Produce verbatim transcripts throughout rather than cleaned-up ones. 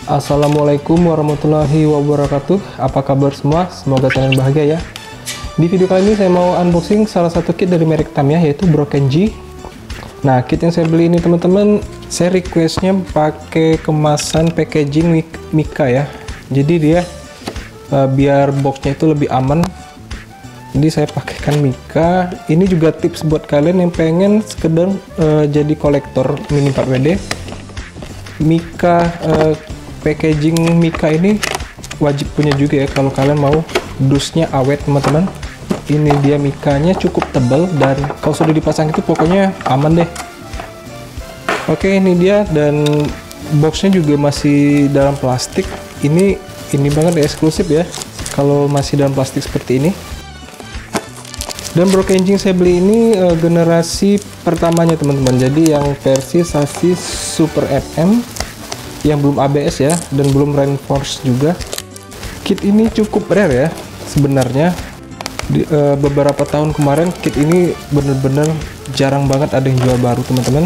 Assalamualaikum warahmatullahi wabarakatuh. Apa kabar semua? Semoga kalian bahagia ya. Di video kali ini saya mau unboxing salah satu kit dari merek Tamiya, yaitu Brokenji. Nah, kit yang saya beli ini teman-teman, saya requestnya pakai kemasan packaging Mika ya. Jadi dia uh, biar boxnya itu lebih aman, jadi saya pakaikan Mika. Ini juga tips buat kalian yang pengen sekedar uh, jadi kolektor mini empat W D. Mika uh, packaging Mika ini wajib punya juga ya kalau kalian mau dusnya awet teman-teman. Ini dia Mikanya cukup tebal dan kalau sudah dipasang itu pokoknya aman deh. Oke, ini dia, dan boxnya juga masih dalam plastik. Ini ini banget ya, eksklusif ya kalau masih dalam plastik seperti ini. Dan Brokenji saya beli ini uh, generasi pertamanya teman-teman, jadi yang versi sasis Super F M yang belum A B S ya, dan belum reinforce juga. Kit ini cukup rare ya sebenarnya. Di, uh, beberapa tahun kemarin kit ini bener-bener jarang banget ada yang jual baru teman-teman.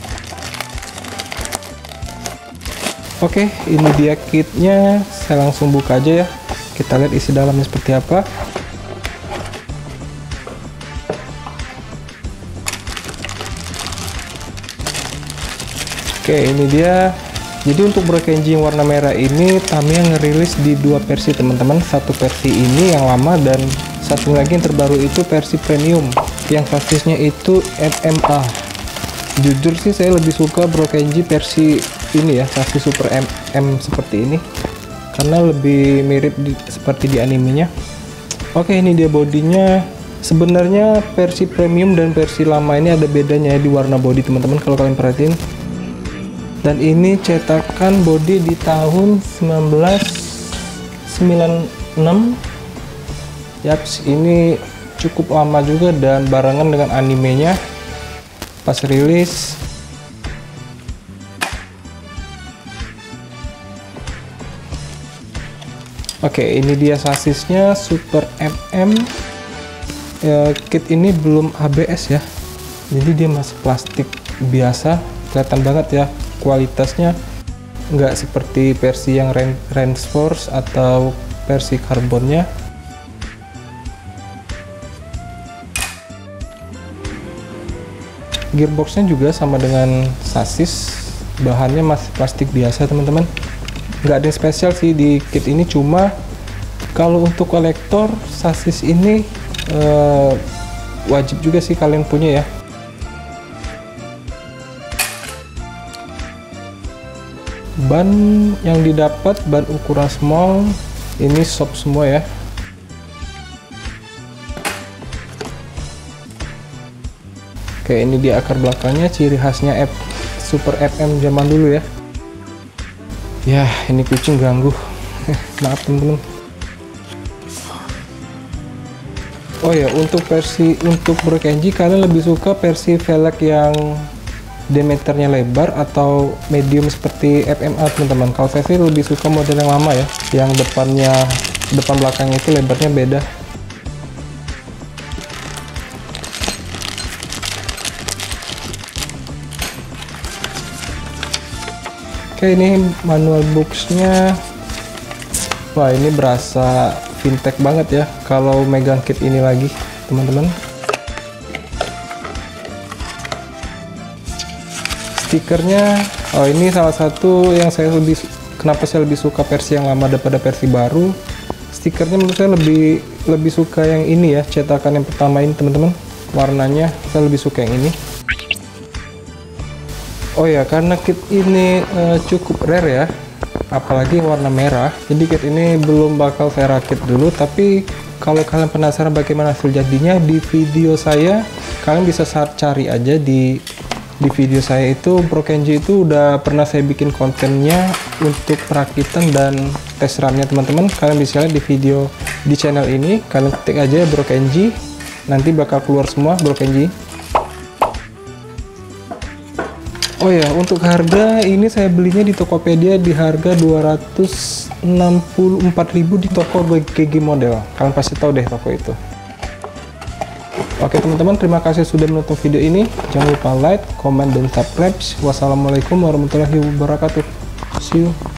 Oke, ini dia kitnya. Saya langsung buka aja ya, kita lihat isi dalamnya seperti apa. Oke, ini dia. Jadi untuk Brokenji yang warna merah ini Tamiya ngerilis di dua versi teman-teman. Satu versi ini yang lama dan satu lagi yang terbaru itu versi premium yang sasisnya itu M M A. Jujur sih saya lebih suka Brokenji versi ini ya, sasis Super M M seperti ini karena lebih mirip di, seperti di animenya. Oke, ini dia bodinya. Sebenarnya versi premium dan versi lama ini ada bedanya ya di warna bodi teman-teman kalau kalian perhatiin. Dan ini cetakan bodi di tahun seribu sembilan ratus sembilan puluh enam. Yaps, ini cukup lama juga dan barengan dengan animenya pas rilis. Oke, ini dia sasisnya Super F M. Ya, kit ini belum A B S ya, jadi dia masih plastik biasa. Kelihatan banget ya kualitasnya, nggak seperti versi yang reinforce atau versi karbonnya. Gearboxnya juga sama dengan sasis, bahannya masih plastik biasa teman-teman. Nggak ada yang spesial sih di kit ini, cuma kalau untuk kolektor sasis ini eh, wajib juga sih kalian punya ya. Ban yang didapat ban ukuran small, ini soft semua ya. Oke, ini di akar belakangnya ciri khasnya F Super F M zaman dulu ya. Ya, ini kucing ganggu. Maaf teman-teman. Oh ya, untuk versi untuk Brokenji kalian lebih suka versi velg yang diameternya lebar atau medium seperti F M A teman-teman? Kalau saya sih lebih suka model yang lama ya, yang depannya depan belakangnya itu lebarnya beda. Oke, ini manual boxnya. Wah, ini berasa fintech banget ya kalau megang kit ini lagi teman-teman. Stikernya, oh ini salah satu yang saya lebih, kenapa saya lebih suka versi yang lama daripada versi baru. Stikernya menurut saya lebih lebih suka yang ini ya, cetakan yang pertama ini teman-teman. Warnanya saya lebih suka yang ini. Oh ya, karena kit ini uh, cukup rare ya, apalagi warna merah, jadi kit ini belum bakal saya rakit dulu. Tapi kalau kalian penasaran bagaimana hasil jadinya, di video saya kalian bisa cari aja di di video saya itu. Brokenji itu udah pernah saya bikin kontennya untuk perakitan dan tes RAM-nya teman-teman. Kalian bisa lihat di video di channel ini, kalian ketik aja Brokenji, nanti bakal keluar semua Brokenji. Oh ya, untuk harga ini saya belinya di Tokopedia di harga dua ratus enam puluh empat ribu di toko G G Model. Kalian pasti tahu deh toko itu. Oke teman-teman, terima kasih sudah menonton video ini. Jangan lupa like, comment, dan subscribe. Wassalamualaikum warahmatullahi wabarakatuh. See you.